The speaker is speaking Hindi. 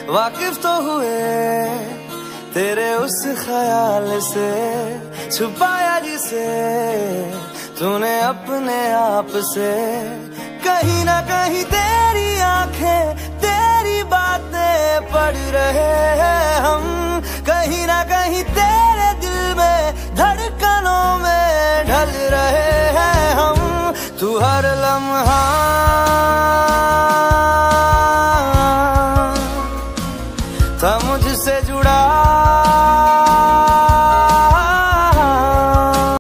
वाकिफ तो हुए तेरे उस ख्याल से, छुपाया जिसे तूने अपने आप से। कहीं ना कहीं तेरी आंखें, तेरी बातें पढ़ रहे हैं हम, कहीं ना कहीं तेरे दिल में धड़कन